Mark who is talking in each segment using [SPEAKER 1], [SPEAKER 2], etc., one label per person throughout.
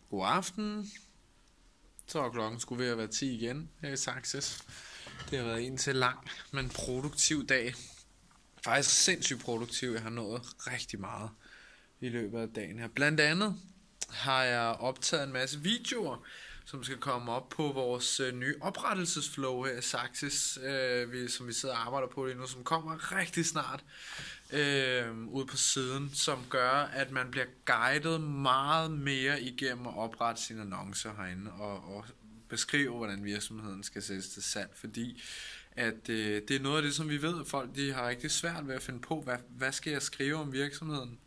[SPEAKER 1] God aften. Så er klokken skulle ved at være 10 igen her i Saxes. Det har været en til lang, men produktiv dag. Faktisk sindssygt produktiv. Jeg har nået rigtig meget i løbet af dagen her. Blandt andet har jeg optaget en masse videoer, som skal komme op på vores nye oprettelsesflow her i Saxes, som vi sidder og arbejder på lige nu, som kommer rigtig snart ude på siden, som gør, at man bliver guidet meget mere igennem at oprette sine annoncer herinde og beskrive, hvordan virksomheden skal sættes til salg, fordi at det er noget af det, som vi ved, at folk de har rigtig svært ved at finde på, hvad skal jeg skrive om virksomheden,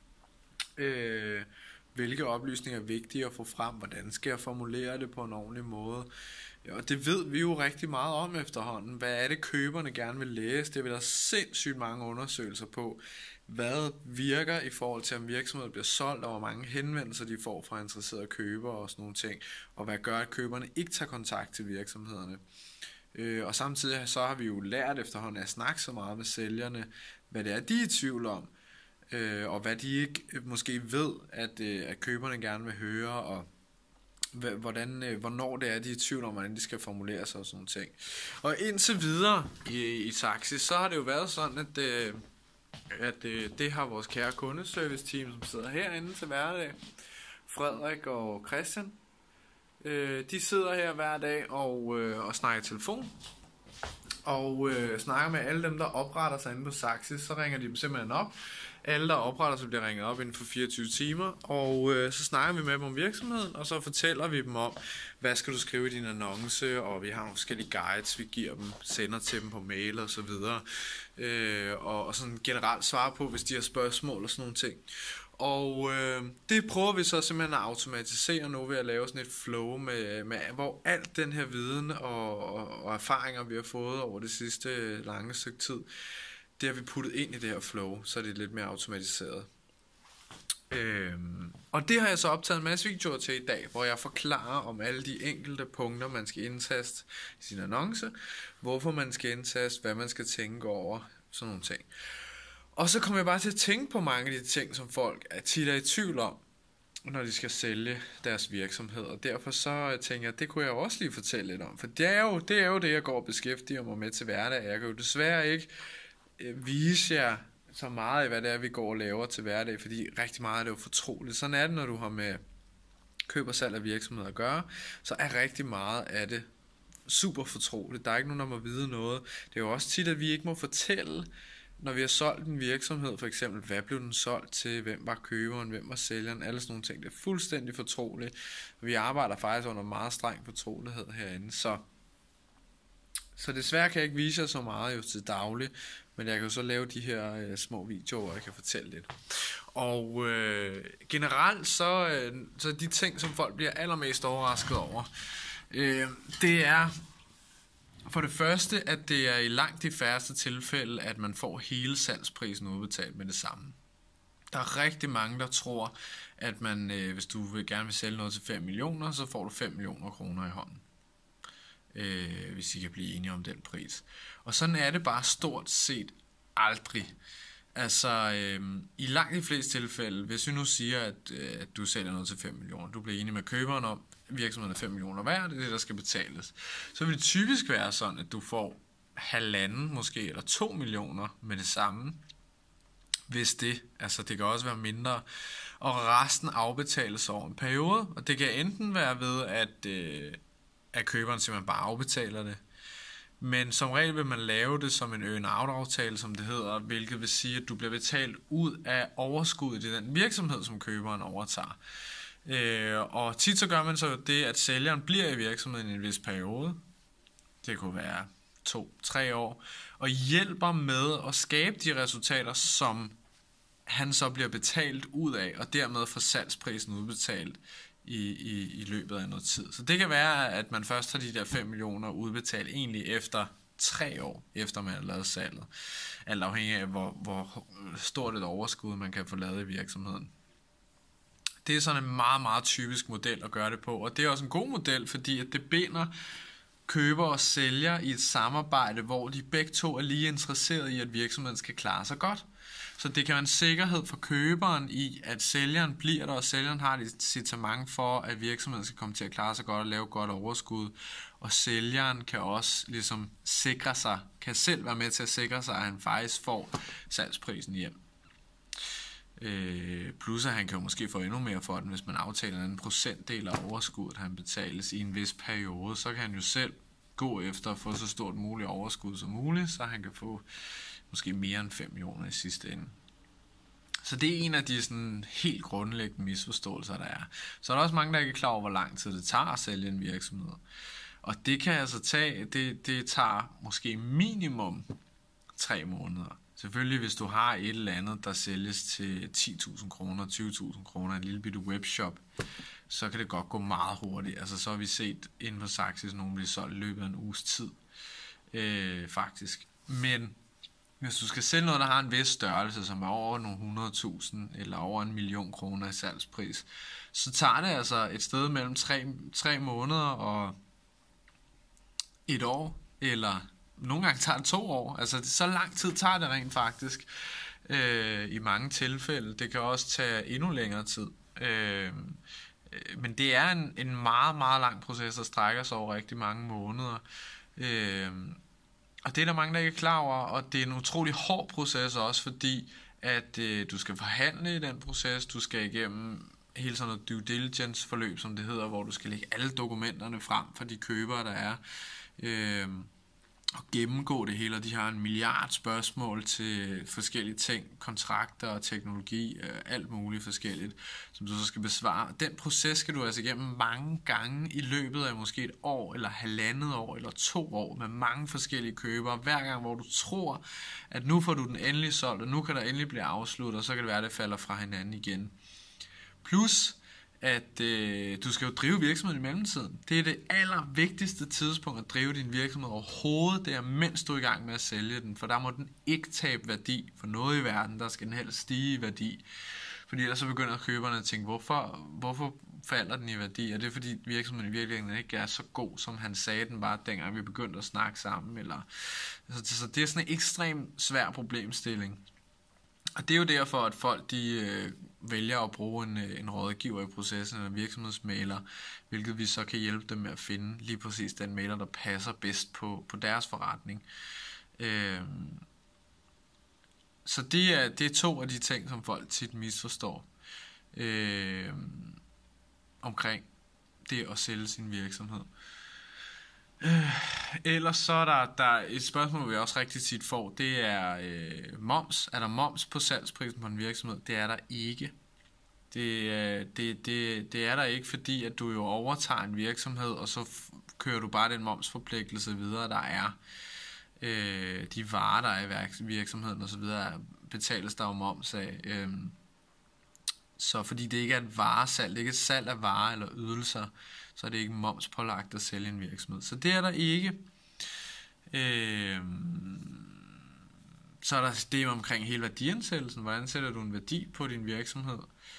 [SPEAKER 1] hvilke oplysninger er vigtige at få frem, hvordan skal jeg formulere det på en ordentlig måde. Og det ved vi jo rigtig meget om efterhånden. Hvad er det køberne gerne vil læse? Det vil der sindssygt mange undersøgelser på. Hvad virker i forhold til om virksomheden bliver solgt, og hvor mange henvendelser de får fra interesserede købere og sådan nogle ting. Og hvad gør at køberne ikke tager kontakt til virksomhederne. Og samtidig så har vi jo lært efterhånden at snakke så meget med sælgerne, hvad det er de er i tvivl om. Og hvad de ikke måske ved, at køberne gerne vil høre, og hvornår det er, de er i tvivl om, hvordan de skal formulere sig og sådan nogle ting. Og indtil videre i Saxis, så har det jo været sådan, at det har vores kære kundeservice-team, som sidder herinde til hverdag, Frederik og Christian, de sidder her hver dag og snakker i telefon, og snakker med alle dem, der opretter sig inde på Saxis. Så ringer de dem simpelthen op. Alle, der opretter sig, bliver ringet op inden for 24 timer, og så snakker vi med dem om virksomheden, og så fortæller vi dem om, hvad skal du skrive i din annonce, og vi har nogle forskellige guides, vi giver dem, sender til dem på mail og så videre, og sådan generelt svare på, hvis de har spørgsmål og sådan nogle ting. Og det prøver vi så simpelthen at automatisere nu ved at lave sådan et flow med hvor alt den her viden og erfaringer, vi har fået over det sidste lange stykke tid, det har vi puttet ind i det her flow, så det er lidt mere automatiseret. Og det har jeg så optaget en masse videoer til i dag, hvor jeg forklarer om alle de enkelte punkter, man skal indtaste i sin annonce, hvorfor man skal indtaste, hvad man skal tænke over, sådan nogle ting. Og så kommer jeg bare til at tænke på mange af de ting, som folk tit er i tvivl om, når de skal sælge deres virksomhed. Og derfor så tænker jeg, at det kunne jeg også lige fortælle lidt om. For det er jo det, jeg går og beskæftiger mig med til hverdag. Jeg kan jo desværre ikke vise jer så meget af, hvad det er, vi går og laver til hverdag, fordi rigtig meget er det jo fortroligt. Sådan er det, når du har med køb og salg af virksomheder at gøre, så er rigtig meget af det super fortroligt. Der er ikke nogen, der må vide noget. Det er jo også tit, at vi ikke må fortælle, når vi har solgt en virksomhed, for eksempel, hvad blev den solgt til, hvem var køberen, hvem var sælgeren, alle sådan nogle ting. Det er fuldstændig fortroligt. Vi arbejder faktisk under meget streng fortrolighed herinde, så desværre kan jeg ikke vise jer så meget jo til daglig, men jeg kan jo så lave de her små videoer, hvor jeg kan fortælle lidt. Og generelt så de ting, som folk bliver allermest overrasket over, det er for det første, at det er i langt de færreste tilfælde, at man får hele salgsprisen udbetalt med det samme. Der er rigtig mange, der tror, at man, hvis du gerne vil sælge noget til 5 millioner, så får du 5 millioner kroner i hånden. Hvis I kan blive enige om den pris. Og sådan er det bare stort set aldrig. Altså, i langt de fleste tilfælde, hvis vi nu siger, at du sælger noget til 5 millioner, du bliver enig med køberen om, virksomheden er 5 millioner værd, det er det, der skal betales, så vil det typisk være sådan, at du får 1,5 måske, eller 2 millioner med det samme, hvis det, altså det kan også være mindre, og resten afbetales over en periode, og det kan enten være ved, at køberen simpelthen bare afbetaler det, men som regel vil man lave det som en earn-out-aftale, som det hedder, hvilket vil sige, at du bliver betalt ud af overskuddet i den virksomhed, som køberen overtager. Og tit så gør man så det, at sælgeren bliver i virksomheden i en vis periode, det kunne være 2-3 år, og hjælper med at skabe de resultater, som han så bliver betalt ud af, og dermed får salgsprisen udbetalt i løbet af noget tid. Så det kan være, at man først har de der 5 millioner udbetalt egentlig efter 3 år, efter man har lavet salget. Alt afhængig af, hvor stort et overskud man kan få lavet i virksomheden. Det er sådan en meget, meget typisk model at gøre det på, og det er også en god model, fordi at det binder køber og sælger i et samarbejde, hvor de begge to er lige interesserede i, at virksomheden skal klare sig godt. Så det kan være en sikkerhed for køberen i, at sælgeren bliver der, og sælgeren har et incitament for, at virksomheden skal komme til at klare sig godt og lave godt overskud. Og sælgeren kan også ligesom sikre sig, kan selv være med til at sikre sig, at han faktisk får salgsprisen hjem. Plus at han kan jo måske få endnu mere for den, hvis man aftaler en procentdel af overskuddet, han betales i en vis periode, så kan han jo selv gå efter at få så stort muligt overskud som muligt, så han kan få måske mere end 5 millioner i sidste ende. Så det er en af de sådan helt grundlæggende misforståelser, der er. Så er der også mange, der ikke er klar over, hvor lang tid det tager at sælge en virksomhed. Og det kan altså tage, det tager måske minimum 3 måneder. Selvfølgelig, hvis du har et eller andet, der sælges til 10.000 kroner, 20.000 kroner, en lille bitte webshop, så kan det godt gå meget hurtigt. Altså, så har vi set inden på Saxis, nogen blive solgt i løbet af en uges tid, faktisk. Men hvis du skal sælge noget, der har en vis størrelse, som er over nogle 100.000 eller over 1 million kroner i salgspris, så tager det altså et sted mellem 3 måneder og 1 år, eller nogle gange tager det 2 år. Altså så lang tid tager det rent faktisk i mange tilfælde. Det kan også tage endnu længere tid. Men det er en meget, meget lang proces, der strækker sig over rigtig mange måneder. Og det er der mange, der ikke er klar over, og det er en utrolig hård proces også, fordi at du skal forhandle i den proces, du skal igennem hele sådan noget due diligence forløb, som det hedder, hvor du skal lægge alle dokumenterne frem for de købere, der er, og gennemgå det hele, og de har 1 milliard spørgsmål til forskellige ting, kontrakter og teknologi, alt muligt forskelligt, som du så skal besvare. Den proces skal du altså igennem mange gange i løbet af måske 1 år, eller 1,5 år, eller 2 år, med mange forskellige købere, hver gang, hvor du tror, at nu får du den endelig solgt, og nu kan der endelig blive afsluttet, og så kan det være, at det falder fra hinanden igen. Plus, at du skal jo drive virksomheden i mellemtiden. Det er det allervigtigste tidspunkt at drive din virksomhed overhovedet, det er mens du er i gang med at sælge den, for der må den ikke tabe værdi for noget i verden, der skal den helst stige i værdi. Fordi ellers så begynder køberne at tænke, hvorfor falder den i værdi? Er det fordi virksomheden i virkeligheden ikke er så god, som han sagde den var, dengang vi begyndte at snakke sammen? Eller så det er sådan en ekstremt svær problemstilling. Og det er jo derfor, at folk de vælger at bruge en rådgiver i processen, eller virksomhedsmægler, hvilket vi så kan hjælpe dem med at finde lige præcis den mægler, der passer bedst på deres forretning. Så det er 2 af de ting, som folk tit misforstår omkring det at sælge sin virksomhed. Ellers så er der et spørgsmål, vi også rigtig tit får, det er moms. Er der moms på salgsprisen på en virksomhed? Det er der ikke. Det er der ikke, fordi at du jo overtager en virksomhed, og så kører du bare den momsforpligtelse videre, der er. De varer, der er i virksomheden og så videre, betales der jo moms af. Så fordi det ikke er et varesalg, det er ikke et salg af varer eller ydelser, så er det ikke momspålagt at sælge en virksomhed. Så det er der ikke. Så er der det omkring hele værdiansættelsen. Hvordan sætter du en værdi på din virksomhed?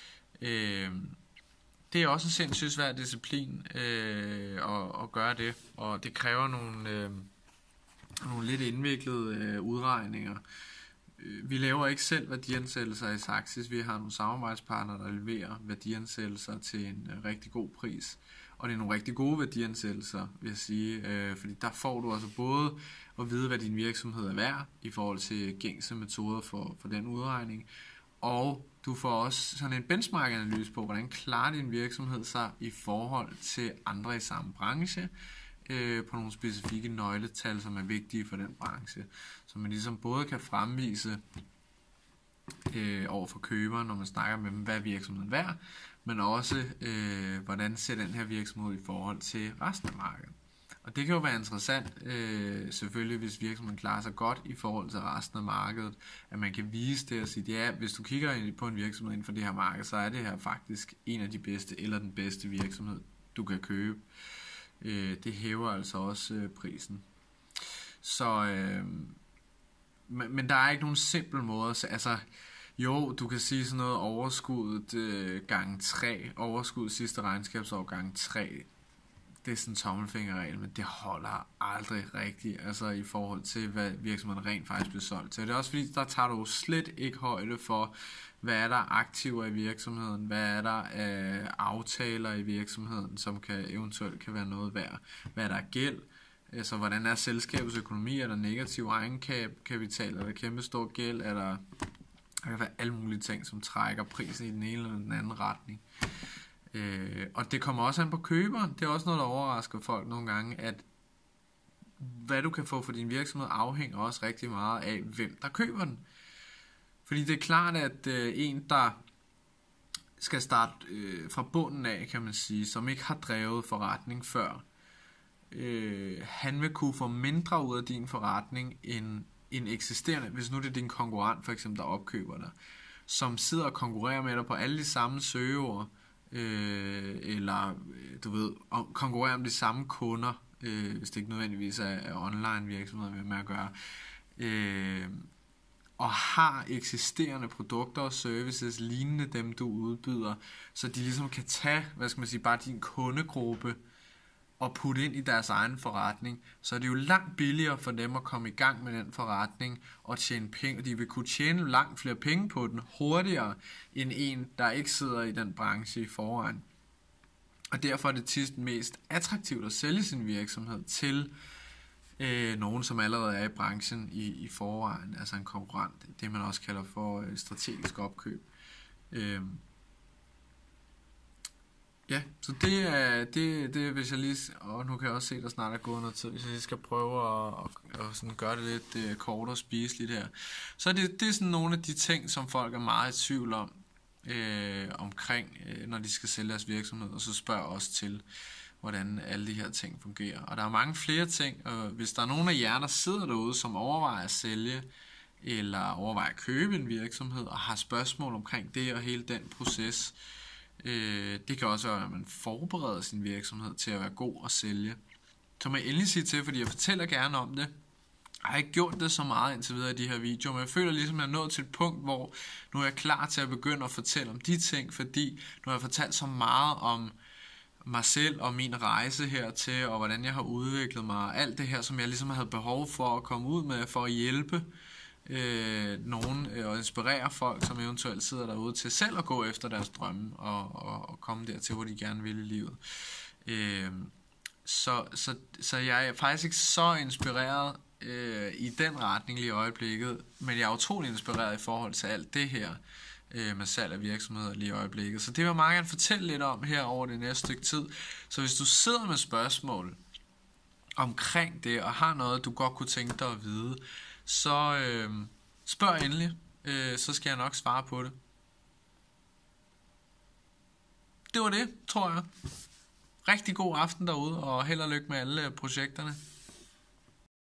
[SPEAKER 1] Det er også en sindssygt svær disciplin at gøre det, og det kræver nogle lidt indviklede udregninger. Vi laver ikke selv værdiansættelser i Saxis. Vi har nogle samarbejdspartnere, der leverer værdiansættelser til en rigtig god pris. Og det er nogle rigtig gode værdiansættelser, vil jeg sige. Fordi der får du altså både at vide, hvad din virksomhed er værd i forhold til gængse metoder for den udregning. Og du får også sådan en benchmark-analyse på, hvordan klarer din virksomhed sig i forhold til andre i samme branche, på nogle specifikke nøgletal, som er vigtige for den branche, så man ligesom både kan fremvise over for køberen, når man snakker med dem, hvad er virksomheden værd, men også hvordan ser den her virksomhed i forhold til resten af markedet. Og det kan jo være interessant, selvfølgelig hvis virksomheden klarer sig godt i forhold til resten af markedet, at man kan vise det og sige, ja, hvis du kigger på en virksomhed inden for det her marked, så er det her faktisk en af de bedste eller den bedste virksomhed, du kan købe. Det hæver altså også prisen. Så, men der er ikke nogen simpel måde. Altså, jo, du kan sige sådan noget overskuddet gange 3, overskud sidste regnskabsår gange 3. det er sådan en tommelfingerregel, men det holder aldrig rigtigt, altså i forhold til, hvad virksomheden rent faktisk bliver solgt til. Det er også fordi, der tager du slet ikke højde for, hvad er der aktiver i virksomheden, hvad er der af aftaler i virksomheden, som eventuelt kan være noget værd, hvad er der gæld, altså hvordan er selskabets økonomi, er der negativ egenkapital, er der kæmpe stor gæld, der kan være alle mulige ting, som trækker prisen i den ene eller den anden retning. Og det kommer også an på køberen. Det er også noget, der overrasker folk nogle gange, at hvad du kan få for din virksomhed afhænger også rigtig meget af, hvem der køber den. Fordi det er klart, at en, der skal starte fra bunden af, kan man sige, som ikke har drevet forretning før, han vil kunne få mindre ud af din forretning end en eksisterende, hvis nu det er din konkurrent for eksempel, der opkøber dig, som sidder og konkurrerer med dig på alle de samme søgeord, eller du ved, konkurrerer om de samme kunder, hvis det ikke nødvendigvis er online virksomheder med at gøre, og har eksisterende produkter og services lignende dem du udbyder, så de ligesom kan tage, hvad skal man sige, bare din kundegruppe og putte ind i deres egen forretning, så er det jo langt billigere for dem at komme i gang med den forretning og tjene penge, og de vil kunne tjene langt flere penge på den hurtigere end en, der ikke sidder i den branche i forvejen. Og derfor er det tit mest attraktivt at sælge sin virksomhed til nogen, som allerede er i branchen i forvejen, altså en konkurrent, det man også kalder for strategisk opkøb. Ja, så det er hvis jeg lige, og nu kan jeg også se, at der snart er gået noget tid, hvis jeg lige skal prøve at sådan gøre det lidt kortere og spiseligt her. Så det er sådan nogle af de ting, som folk er meget i tvivl om, omkring, når de skal sælge deres virksomhed, og så spørger også til, hvordan alle de her ting fungerer. Og der er mange flere ting, og hvis der er nogen af jer, der sidder derude, som overvejer at sælge, eller overvejer at købe en virksomhed, og har spørgsmål omkring det og hele den proces, det kan også være, at man forbereder sin virksomhed til at være god at sælge. Så må jeg endelig sige til, fordi jeg fortæller gerne om det. Jeg har ikke gjort det så meget indtil videre i de her videoer, men jeg føler ligesom, at jeg er nået til et punkt, hvor nu er jeg klar til at begynde at fortælle om de ting, fordi nu har jeg fortalt så meget om mig selv og min rejse hertil, og hvordan jeg har udviklet mig, og alt det her, som jeg ligesom havde behov for at komme ud med, for at hjælpe nogen og inspirere folk, som eventuelt sidder derude til selv at gå efter deres drømme og komme dertil, hvor de gerne vil i livet. Så jeg er faktisk ikke så inspireret i den retning lige i øjeblikket, men jeg er utrolig inspireret i forhold til alt det her med salg af virksomheder lige i øjeblikket. Så det vil jeg meget gerne fortælle lidt om her over det næste stykke tid. Så hvis du sidder med spørgsmål omkring det, og har noget, du godt kunne tænke dig at vide, så spørg endelig, så skal jeg nok svare på det. Det var det, tror jeg. Rigtig god aften derude, og held og lykke med alle projekterne.